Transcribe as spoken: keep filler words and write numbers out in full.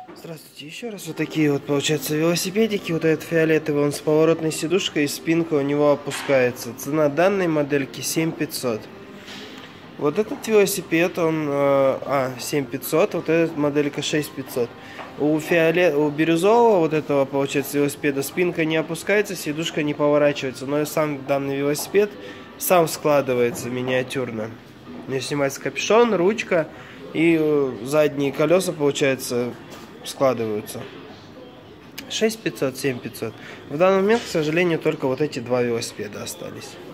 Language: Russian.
Здравствуйте, еще раз вот такие вот получается велосипедики, вот этот фиолетовый, он с поворотной сидушкой, и спинка у него опускается. Цена данной модельки семь пятьсот. Вот этот велосипед, он, э, а, семь пятьсот, вот эта моделька шесть пятьсот. У, фиолет, у бирюзового вот этого, получается, велосипеда спинка не опускается, сидушка не поворачивается, но и сам данный велосипед сам складывается миниатюрно. У него снимается капюшон, ручка и задние колеса, получается, складываются. шесть пятьсот, семь пятьсот. В данный момент, к сожалению, только вот эти два велосипеда остались.